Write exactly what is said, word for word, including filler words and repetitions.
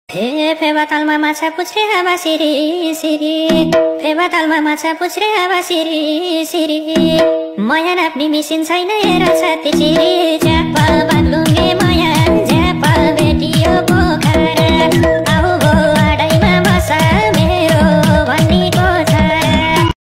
फे फेवातालमा माछा पुछ्रे हावा सिरी सिरी फेवातालमा माछा पुछ्रे हावा सिरी सिरी मया नाप्ने मिसिन छैन हेर छाती चिरी